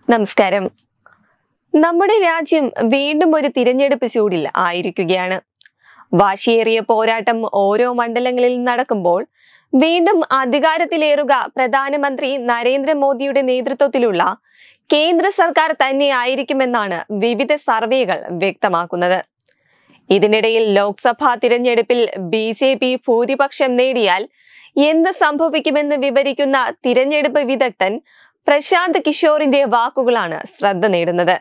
നമസ്കാരം. നമ്മുടെ രാജ്യം വീണ്ടും ഒരു തിരഞ്ഞെടുപ്പ് ചൂടിൽ ആയിരിക്കുകയാണ്. വാശിയേറിയ പോരാട്ടം ഓരോ മണ്ഡലങ്ങളിൽ നടക്കുമ്പോൾ വീണ്ടും അധികാരത്തിലേറുക പ്രധാനമന്ത്രി നരേന്ദ്രമോദിയുടെ നേതൃത്വത്തിലുള്ള കേന്ദ്ര സർക്കാർ തന്നെ ആയിരിക്കുമെന്നാണ് വിവിധ സർവേകൾ വ്യക്തമാക്കുന്നത്. ഇതിനിടയിൽ ലോക്സഭാ തിരഞ്ഞെടുപ്പിൽ BJP ഭൂരിപക്ഷം നേടിയാൽ എന്ത് സംഭവിക്കുമെന്ന് വിവരിക്കുന്ന തിരഞ്ഞെടുപ്പ് വിദഗ്ധൻ പ്രശാന്ത് കിഷോറിന്റെ വാക്കുകളാണ് ശ്രദ്ധ നേടുന്നത്.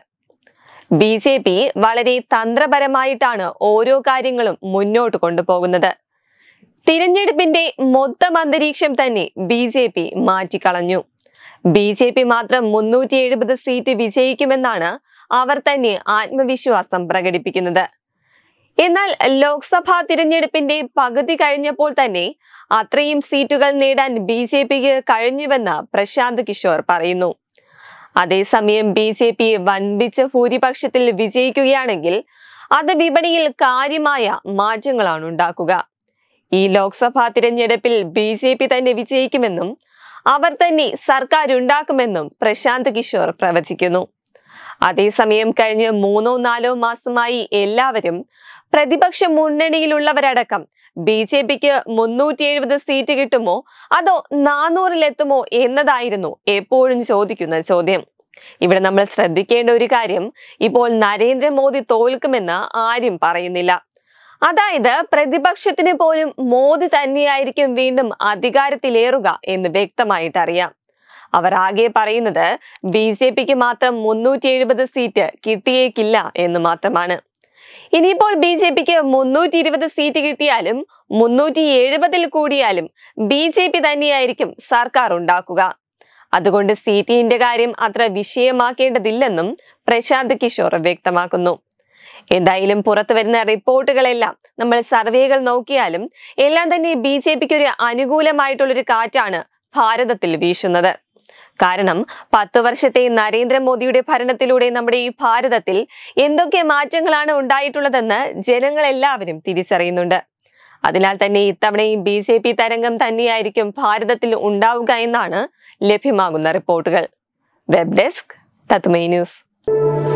BJP വളരെ തന്ത്രപരമായിട്ടാണ് ഓരോ കാര്യങ്ങളും മുന്നോട്ട് കൊണ്ടുപോകുന്നത്. തിരഞ്ഞെടുപ്പിന്റെ മൊത്തം അന്തരീക്ഷം തന്നെ BJP മാറ്റിക്കളഞ്ഞു. BJP മാത്രം 370 സീറ്റ് വിജയിക്കുമെന്നാണ് അവർ തന്നെ ആത്മവിശ്വാസം പ്രകടിപ്പിക്കുന്നത്. എന്നാൽ ലോക്സഭാ തിരഞ്ഞെടുപ്പിന്റെ പകുതി കഴിഞ്ഞപ്പോൾ തന്നെ അത്രയും സീറ്റുകൾ നേടാൻ BJPക്ക് കഴിഞ്ഞുവെന്ന് പ്രശാന്ത് കിഷോർ പറയുന്നു. അതേസമയം BJP വൻപിച്ച ഭൂരിപക്ഷത്തിൽ വിജയിക്കുകയാണെങ്കിൽ അത് വിപണിയിൽ കാര്യമായ മാറ്റങ്ങളാണ് ഉണ്ടാക്കുക. ഈ ലോക്സഭാ തിരഞ്ഞെടുപ്പിൽ BJP തന്നെ വിജയിക്കുമെന്നും അവർ തന്നെ സർക്കാർ ഉണ്ടാക്കുമെന്നും പ്രശാന്ത് കിഷോർ പ്രവചിക്കുന്നു. അതേസമയം കഴിഞ്ഞ 3-4 മാസമായി എല്ലാവരും പ്രതിപക്ഷ മുന്നണിയിലുള്ളവരടക്കം BJPക്ക് 370 സീറ്റ് കിട്ടുമോ അതോ 400-ലെത്തുമോ എന്നതായിരുന്നു എപ്പോഴും ചോദിക്കുന്ന ചോദ്യം. ഇവിടെ നമ്മൾ ശ്രദ്ധിക്കേണ്ട ഒരു കാര്യം, ഇപ്പോൾ നരേന്ദ്രമോദി തോൽക്കുമെന്ന് ആരും പറയുന്നില്ല. അതായത് പ്രതിപക്ഷത്തിന് പോലും മോദി തന്നെയായിരിക്കും വീണ്ടും അധികാരത്തിലേറുക എന്ന് വ്യക്തമായിട്ടറിയാം. അവർ ആകെ പറയുന്നത് BJPക്ക് മാത്രം 370 സീറ്റ് കിട്ടിയേക്കില്ല എന്ന് മാത്രമാണ്. ഇനിയിപ്പോൾ BJPക്ക് 320 സീറ്റ് കിട്ടിയാലും 370 കൂടിയാലും BJP തന്നെയായിരിക്കും സർക്കാർ ഉണ്ടാക്കുക. അതുകൊണ്ട് സീറ്റിന്റെ കാര്യം അത്ര വിഷയമാക്കേണ്ടതില്ലെന്നും പ്രശാന്ത് കിഷോർ വ്യക്തമാക്കുന്നു. എന്തായാലും പുറത്തു വരുന്ന റിപ്പോർട്ടുകളെല്ലാം, നമ്മൾ സർവേകൾ നോക്കിയാലും എല്ലാം തന്നെ BJPക്ക് ഒരു അനുകൂലമായിട്ടുള്ളൊരു കാറ്റാണ് ഭാരതത്തിൽ വീശുന്നത്. കാരണം 10 വർഷത്തെ നരേന്ദ്രമോദിയുടെ ഭരണത്തിലൂടെ നമ്മുടെ ഈ ഭാരതത്തിൽ എന്തൊക്കെ മാറ്റങ്ങളാണ് ഉണ്ടായിട്ടുള്ളതെന്ന് ജനങ്ങളെല്ലാവരും തിരിച്ചറിയുന്നുണ്ട്. അതിനാൽ തന്നെ ഇത്തവണയും BJP തരംഗം തന്നെയായിരിക്കും ഭാരതത്തിൽ ഉണ്ടാവുക എന്നാണ് ലഭ്യമാകുന്ന റിപ്പോർട്ടുകൾ. വെബ് ഡെസ്ക് തത്മൈ ന്യൂസ്.